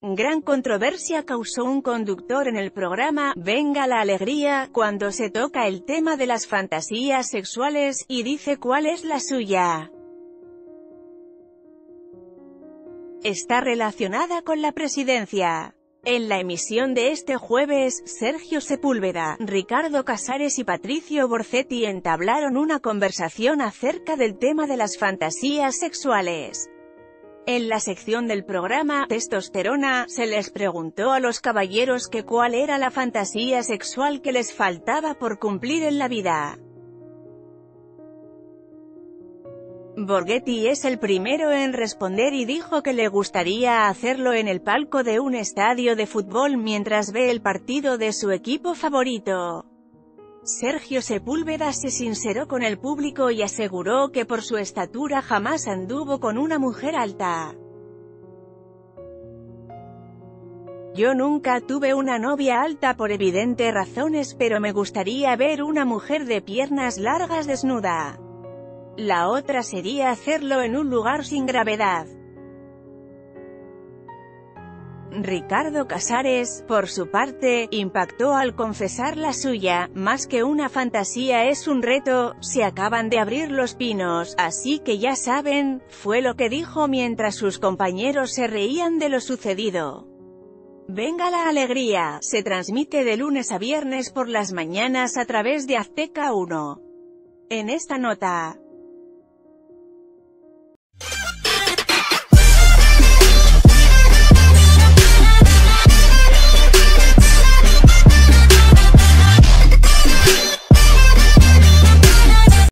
Gran controversia causó un conductor en el programa Venga la Alegría, cuando se toca el tema de las fantasías sexuales, y dice cuál es la suya. Está relacionada con la presidencia. En la emisión de este jueves, Sergio Sepúlveda, Ricardo Casares y Patricio Borcetti entablaron una conversación acerca del tema de las fantasías sexuales. En la sección del programa Testosterona, se les preguntó a los caballeros que cuál era la fantasía sexual que les faltaba por cumplir en la vida. Borghetti es el primero en responder y dijo que le gustaría hacerlo en el palco de un estadio de fútbol mientras ve el partido de su equipo favorito. Sergio Sepúlveda se sinceró con el público y aseguró que por su estatura jamás anduvo con una mujer alta. Yo nunca tuve una novia alta por evidentes razones, pero me gustaría ver una mujer de piernas largas desnuda. La otra sería hacerlo en un lugar sin gravedad. Ricardo Casares, por su parte, impactó al confesar la suya: más que una fantasía es un reto, se acaban de abrir los pinos, así que ya saben, fue lo que dijo mientras sus compañeros se reían de lo sucedido. Venga la Alegría, se transmite de lunes a viernes por las mañanas a través de Azteca 1. En esta nota,